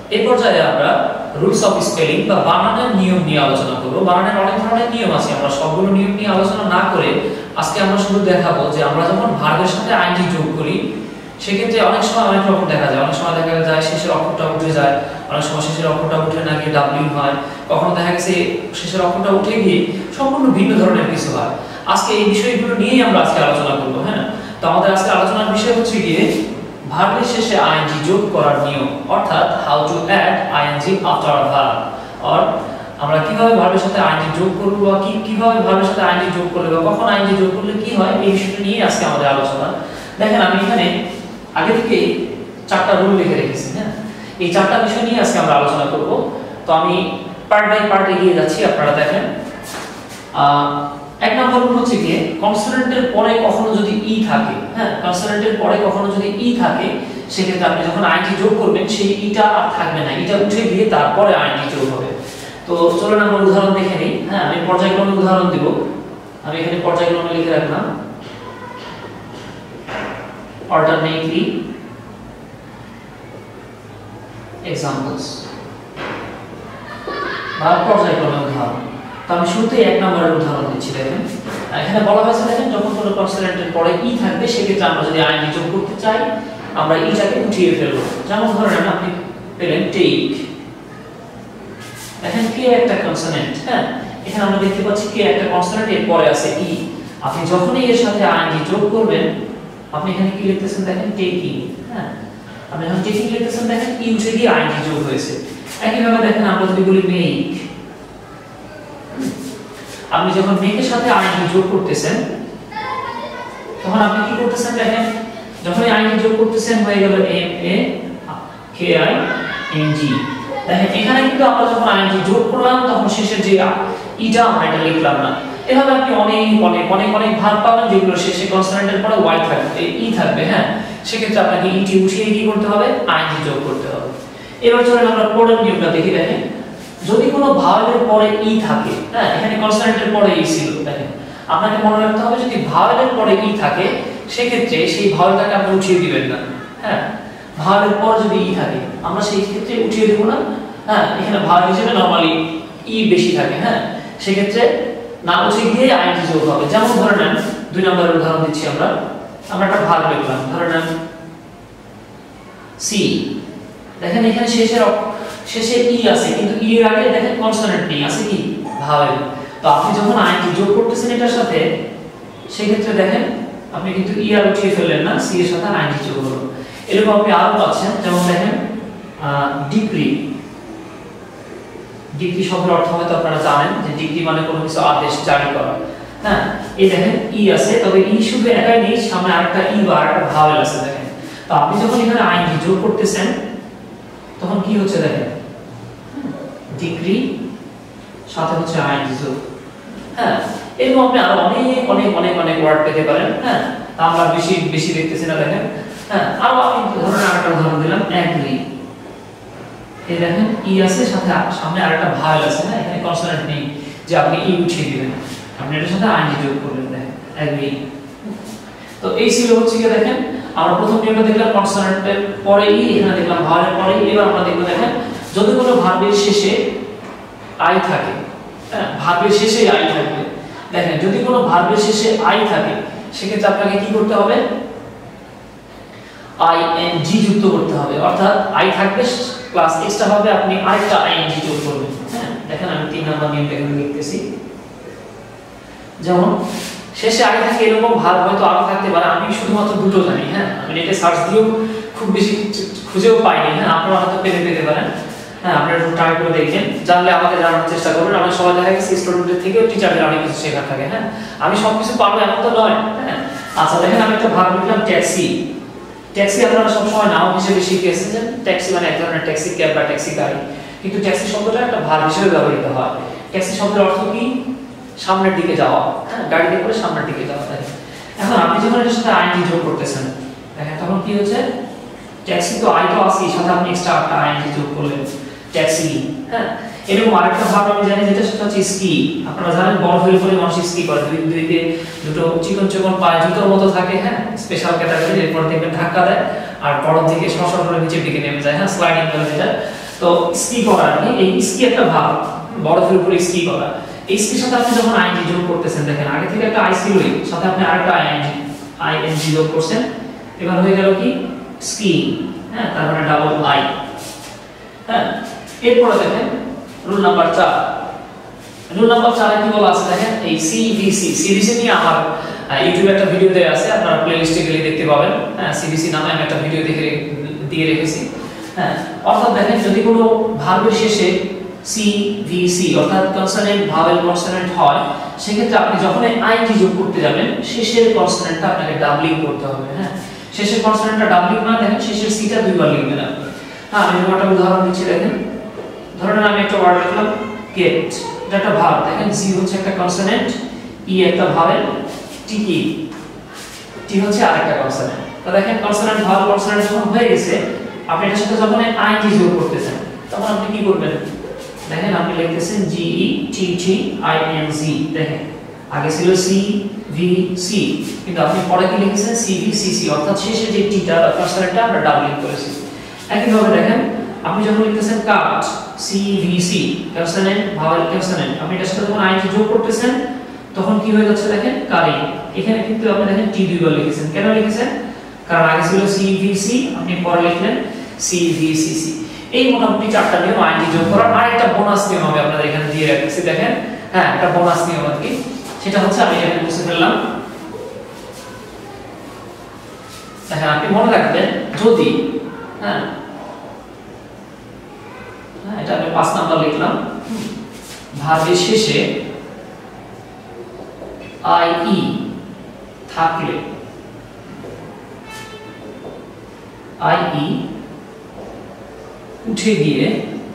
এই পর্যায়ে আমরা রুলস অফ স্পেলিং বা বানানের নিয়ম নিয়ে আলোচনা করব। বানানের অনেক ধরনের নিয়ম আছে, আমরা সবগুলো নিয়ম নিয়ে আলোচনা না করে আজকে আমরা শুধু দেখাবো যে আমরা যখন ভার্বের সাথে আইএনজি যোগ করি সেক্ষেত্রে অনেক সময় অনেক রকম দেখা যায়। অনেক সময় দেখা যায় শেষের অক্ষরটা উঠে যায়, অনেক সময় শেষের অক্ষরটা উঠে না গিয়ে ডাব্লিউ হয়, কখনো দেখা গেছে শেষের অক্ষরটা উঠে গিয়ে সম্পূর্ণ ভিন্ন ধরনের কিছু হয়। আজকে এই বিষয়গুলো নিয়েই আমরা আজকে আলোচনা করব। হ্যাঁ, তো আমাদের আজকে আলোচনার বিষয় হচ্ছে গিয়ে ভার্বের শেষে আইএনজি যোগ করার নিয়ম, অর্থাৎ how to add ING after a verb. আর আমরা কিভাবে ভার্বের সাথে আইএনজি যোগ করব বা কিভাবে ভার্বের সাথে আইএনজি যোগ করলে বা কখন আইএনজি যোগ করলে কি হয়, এই বিষয়টা নিয়ে আজকে আমাদের আলোচনা। দেখেন আমি এখানে আগে থেকে 4টা রুল লিখে রেখেছি। হ্যাঁ, এই 4টা বিষয় নিয়ে আজকে আমরা আলোচনা করব। তো আমি পার্ট বাই পার্ট এগিয়ে যাচ্ছি, আপনারা দেখেন। এক নম্বর রুল হচ্ছে গিয়ে কনসোনেন্টের পরে কখনো যদি ই থাকে, হ্যাঁ, কনসোনেন্টের পরে কখনো যদি ই থাকে সেক্ষেত্রে আপনি যখন আইএনজি যোগ করবেন সেই ইটা আর থাকবে না, ইটা উঠে গিয়ে তারপরে আইএনজি যোগ হবে। তো চলুন আমরা উদাহরণ দেখে নিই। হ্যাঁ, আমি পর্যায়ক্রমে উদাহরণ দিব। আমি এখানে পর্যায়ক্রমে লিখে রাখলাম alternately examples বা পর্যায়ক্রমে উদাহরণ। তো আমি শুরুতেই এক নম্বরের উদাহরণ দিচ্ছি। দেখেন এখানে বলা হয়েছে, দেখেন যখন কোনো কনসোনেন্টের পরে ই থাকবে সেক্ষেত্রে আমরা যদি আইএনজি যোগ করতে চাই আমরা ইটাকে উঠিয়ে ফেলবো। যেমন ধরেন আপনি পেলেন টেক, দেখেন কে একটা কনসোনেন্ট। হ্যাঁ, এখানে আমরা দেখতে পাচ্ছি কে একটা কনসোনেন্ট, এর পরে আছে ই। আপনি যখনই এর সাথে আইএনজি যোগ করবেন আপনি এখানে কি লিখতেছেন, দেখেন টেকিং। হ্যাঁ, আপনি যখন টেকিং লিখতেছেন দেখেন ই উঠে গিয়ে আইএনজি যোগ হয়েছে। একইভাবে দেখেন আমরা যদি বলি মেক, আপনি যখন মেকের সাথে আইএনজি যোগ করতেছেন তখন আপনি কি করতেছেন, দেখেন যখনই আইএনজি যোগ করতেছেন হয়ে গেল M A K I N G. দেখেন এখানে কিন্তু আমরা যখন আইএনজি যোগ করলাম তখন শেষে যে ইটা আমরা এটা লিখলাম না। এভাবে আপনি অনেক অনেক অনেক অনেক ভার্ব পাবেন যেগুলো শেষে কনসোনেন্টের পরে ওয়াই থাকবে, ই থাকবে। হ্যাঁ, সেক্ষেত্রে আপনাকে ইটি উঠিয়ে কি করতে হবে, আইএনজি যোগ করতে হবে। এবার চলেন আমরা পরের নিয়মটা দেখি। দেখেন যদি কোনো ভাওয়েলের পরে ই থাকে, হ্যাঁ এখানে কনসোনেন্টের পরে ই ছিল, দেখেন আপনাকে মনে রাখতে হবে যদি ভাওয়েলের পরে ই থাকে সেক্ষেত্রে সেই ভাওয়েলটাকে আপনি উঠিয়ে দিবেন না। হ্যাঁ, ভাওয়েলের পর যদি ই থাকে আমরা সেই ক্ষেত্রে উঠিয়ে দেব না। হ্যাঁ, এখানে ভাওয়েল হিসেবে নরমালি ই বেশি থাকে। হ্যাঁ, সেক্ষেত্রে না উঠে গিয়ে আইএনজি যোগ হবে। যেমন ধরে নেন 2 নম্বরের উদাহরণ দিচ্ছি আমরা একটা ভার্ব লিখলাম, ধরে নেন সি। দেখেন এখানে শেষে ই আছে কিন্তু ই এর আগে দেখেন কনসোনেন্ট নেই, আছে কি ভাওয়েল। তো আপনি যখন আইএনজি যোগ করতেছেন এটার সাথে সেই ক্ষেত্রে দেখেন আপনি কিন্তু ই আর উঠিয়ে ফেললেন না, সি এর সাথে আইএনজি যোগ হলো। এরকম আপনি আরো পাচ্ছেন, যেমন দেখেন ডিক্রি। ডিক্রি শব্দের অর্থ হয়তো আপনারা জানেন যে ডিক্রি মানে কোনো কিছু আদেশ জারি করা। হ্যাঁ, এই দেখেন ই আছে, তবে ই শুধু একাই নেই, সামনে আরেকটা ই বা আরেকটা ভাওয়েল আছে। দেখেন তো আপনি যখন এখানে আইএনজি যোগ করতেছেন তখন কি হচ্ছে, দেখেন ডিক্রি সাথে হচ্ছে আইএনজি যোগ। হ্যাঁ, এরকম আপনি আরো অনেক অনেক অনেক অনেক ওয়ার্ড পেতে পারেন। হ্যাঁ, আমরা বেশি বেশি দেখতেছি না। দেখেন হ্যাঁ, আরো আমি ধরেন আরেকটা উদাহরণ দিলাম অ্যাগ্রি। এই দেখেন ই আছে সাথে সামনে আরেকটা ভাওয়েল আছে। হ্যাঁ, এখানে কনসোনেন্ট নেই যে আপনি ই উঠিয়ে দিবেন, আপনি এটার সাথে আইএনজি যোগ করবেন। দেখেন অ্যাগ্রি। তো এই ছিল হচ্ছে কি, দেখেন আমরা প্রথম নিয়মটা দেখলাম কনসোনেন্টের পরে ই, এখানে দেখলাম ভাওয়েলের পরে ই। এবার আমরা দেখব দেখেন যদি কোনো ভার্বের শেষে আই থাকে, হ্যাঁ ভার্বের শেষে আই থাকবে। দেখেন যদি কোনো ভার্বের শেষে আই থাকে সেক্ষেত্রে আপনাকে কি করতে হবে, আইএনজি যুক্ত করতে হবে। অর্থাৎ আই থাকবে প্লাস এক্সট্রা ভাবে আপনি আরেকটা আইএনজি যোগ করবেন। হ্যাঁ, দেখেন আমি 3 নম্বর নিয়মটা এখানে লিখতেছি। যেমন শেষে আই থাকে এরকম ভার্ব হয়তো আরো থাকতে পারে, আমি শুধুমাত্র দুটো জানি। হ্যাঁ, আমি নেটে সার্চ দিয়েও খুব বেশি খুঁজেও পাইনি। হ্যাঁ, আপনারা হয়তো পেতে পারেন। হ্যাঁ, আপনারা একটু ট্রাই করে দেখেন, জানলে আমাকে জানার চেষ্টা করবেন। আমরা সবাই দেখা গেছে স্টুডেন্টদের থেকেও টিচারদের অনেক কিছু শেখার থাকে। হ্যাঁ, আমি সবকিছু পারবো এমন তো নয়। হ্যাঁ, আচ্ছা দেখেন আমি একটা ভার্ব লিখলাম ট্যাক্সি। ট্যাক্সি আপনারা সব সময় নাম হিসেবে শিখে এসেছেন, ট্যাক্সি মানে এক ধরনের ট্যাক্সি ক্যাব বা ট্যাক্সি গাড়ি, কিন্তু ট্যাক্সি শব্দটা একটা ভার্ব হিসেবে ব্যবহৃত হয়। ট্যাক্সি শব্দের অর্থ কি, সামনের দিকে যাওয়া। হ্যাঁ, গাড়িতে করে সামনের দিকে যাওয়া। এখন আপনি যখন এর সাথে আইএনজি যোগ করতেছেন দেখেন তখন কি হচ্ছে, ট্যাক্সি তো আই তো আছে, সাথে আপনি এক্সট্রা একটা আইএনজি যোগ করলেন ট্যাক্সি। হ্যাঁ, এরকম আরেকটা ভার্ব আমি জানি যেটা সেটা হচ্ছে স্কি। আপনারা জানেন বড় হয়ে পরে মানুষ স্কি করে, দুইতে দুটো চিকন চিকন পায়ে জুতোর মতো থাকে। হ্যাঁ, স্পেশাল ক্যাটাগরি। এরপর দেখবেন ধাক্কা দেয় আর বড় থেকে সরসর করে নিচের দিকে নেমে যায়। হ্যাঁ, স্লাইডিং করে যেটা। তো স্কি করা আর কি, এই স্কি একটা ভাব, বরফের উপরে স্কি করা। এই স্কির সাথে আপনি যখন আইএনজি যোগ করতেছেন, দেখেন আগে থেকে একটা আই ছিলই, সাথে আপনি আরেকটা আইএনজি যোগ করছেন, এবার হয়ে গেল কি স্কি, হ্যাঁ, তারপরে ডাবল আই। হ্যাঁ, এরপরে দেখেন রুল নাম্বার 4। রুল নাম্বার 4 এ কি বলা আছে দেখেন, এই সিভিসি, সিভিসি নিয়ে আমার ইউটিউবে একটা ভিডিও দেয়া আছে, আপনারা প্লেলিস্টে গেলে দেখতে পাবেন। হ্যাঁ, সিভিসি নামে আমি একটা ভিডিও দিয়ে রেখেছি। হ্যাঁ, অর্থাৎ দেখেন যদি কোনো ভার্বের শেষে সিভিসি অর্থাৎ কনসোনেন্ট ভাওয়েল কনসোনেন্ট হয়, সেক্ষেত্রে আপনি যখন আইএনজি যোগ করতে যাবেন, শেষের কনসোনেন্টটা আপনাকে ডাবলিং করতে হবে। হ্যাঁ, শেষের কনসোনেন্টটা ডাবলিং মানে দেখেন শেষের সিটা দুইবার লিখবেন আপনি। হ্যাঁ, আমি একটা উদাহরণ দিচ্ছি দেখেন। ধরেন আমি একটা ওয়ার্ড লিখলাম গেট, এটা একটা ভার্ব, দেখেন জি হচ্ছে একটা কনসোনেন্ট, ই একটা ভাওয়েল, টি কি টি হচ্ছে আরেকটা কনসোনেন্ট। তো দেখেন কনসোনেন্ট ভাওয়েল কনসোনেন্ট যখন হয়ে গেছে, আপনি এটার সাথে যখন আইএনজি যোগ করতেছেন, তখন আপনি কি করবেন দেখেন, আপনি লিখতেছেন জি ই টি টি আই এন জি। দেখেন আগে ছিল সি ভি সি, কিন্তু আপনি পরে কি লিখেছেন সি ভি সি সি, অর্থাৎ শেষে যে টিটা বা কনসোনেন্টটা আমরা ডাবলিং করেছি। একইভাবে দেখেন আপনি যখন লিখতেছেন cut, C V C consonant vowel consonant, আপনি এটার সাথে যখন আইএনজি যোগ করতেছেন, তখন কি হয়ে যাচ্ছে দেখেন কারি। এখানে কিন্তু আপনি দেখেন টি দুইবার লিখেছেন। কেন লিখেছেন? কারণ আগে ছিল সি ভি সি, আপনি পরে লিখলেন সি ভি সি সি। এই মোটামুটি 4টা নিয়ম আইএনজি যোগ করার। আরেকটা বোনাস নিয়ম আমি আপনাদের এখানে দিয়ে রাখছি দেখেন। হ্যাঁ, একটা বোনাস নিয়ম আর কি, সেটা হচ্ছে আমি এখানে বুঝে ফেললাম। দেখেন আপনি মনে রাখবেন, যদি হ্যাঁ এটা আমি 5 নাম্বার লিখলাম, ভার্বের শেষে আই থাকলে, আই উঠে গিয়ে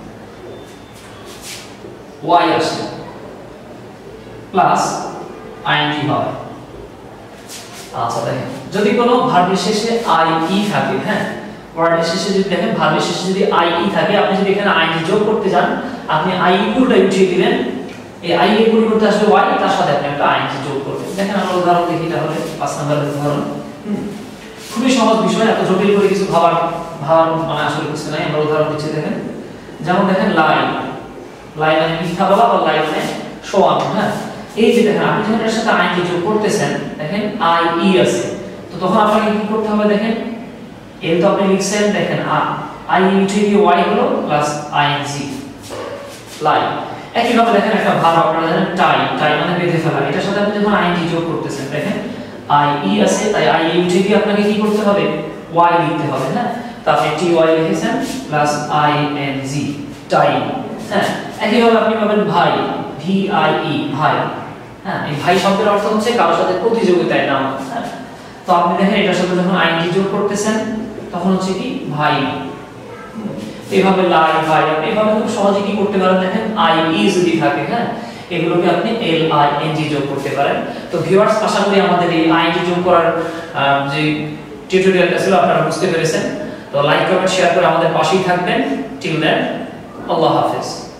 ওয়াই আসে প্লাস আইএনজি হয়। আচ্ছা দেখেন, যদি কোনো ভার্বের শেষে আই থাকে, হ্যাঁ, ওয়ার্ডের শেষে যদি দেখেন ভার্বের শেষে যদি আই থাকে, আপনি যদি এখানে আইএনজি যোগ করতে যান, আপনি আই পুরোটাই উঠিয়ে দিলেন, এই আই এর পরিবর্তে আসবে ওয়াই, তার সাথে আপনি একটা আইএনজি যোগ করবেন। দেখেন আমরা উদাহরণ দেখি তাহলে, 5 নাম্বারের উদাহরণ। খুবই সহজ বিষয়, এত জটিল করে কিছু ভাবার মানে আসলে কিছু নাই। আমরা উদাহরণ দিচ্ছি দেখেন, যেমন দেখেন লাই, লাই মানে মিথ্যা বলা, বা লাই মানে শোয়ানো। হ্যাঁ, এই যে দেখেন আপনি যখন এর সাথে আইএনজি যোগ করতেছেন, দেখেন আই আছে, তো তখন আপনাকে কি করতে হবে দেখেন, এর তো আপনি লিখছেন দেখেন আই উঠে গিয়ে ওয়াই হলো প্লাস আইএনজি লাই। একইভাবে দেখেন একটা ভার্ব আপনারা জানেন টাই, টাই মানে বেঁধে ফেলা, এটার সাথে আপনি যখন আইএনজি যোগ করতেছেন, দেখেন আই আছে, তাই আই উঠে গিয়ে আপনাকে কি করতে হবে, ওয়াই লিখতে হবে। হ্যাঁ, তো আপনি টি ওয়াই লিখেছেন প্লাস আইএনজি টাই। হ্যাঁ, একইভাবে আপনি পাবেন ভাই, ভি আই ই ভাই। হ্যাঁ, এই ভাই শব্দের অর্থ হচ্ছে কারোর সাথে প্রতিযোগিতায় নাম। হ্যাঁ, তো আপনি দেখেন এটার সাথে যখন আইএনজি যোগ করতেছেন, তখন হচ্ছে কি ভাই। এইভাবে লাই ভাই, আপনি এইভাবে খুব সহজে কি করতে পারেন দেখেন, আই যদি থাকে, হ্যাঁ, এগুলোকে আপনি এল আই এন জি যোগ করতে পারেন। তো ভিউয়ার্স, আশা করি আমাদের এই আইএনজি যোগ করার যে টিউটোরিয়ালটা ছিল আপনারা বুঝতে পেরেছেন। তো লাইক কমেন্ট শেয়ার করে আমাদের পাশেই থাকবেন। টিল দেন, আল্লাহ হাফেজ।